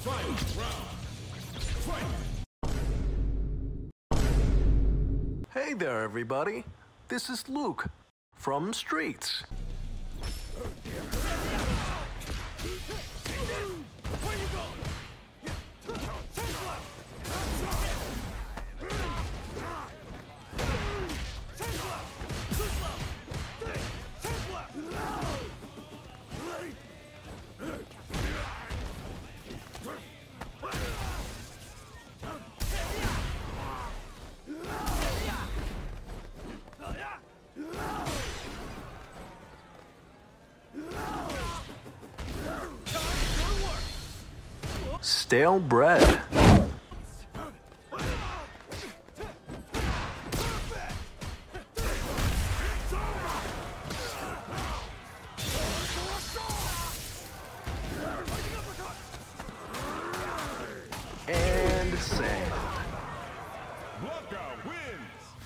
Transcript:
Hey there, everybody. This is Luke from Streets. Stale bread. And sand. Blanca wins!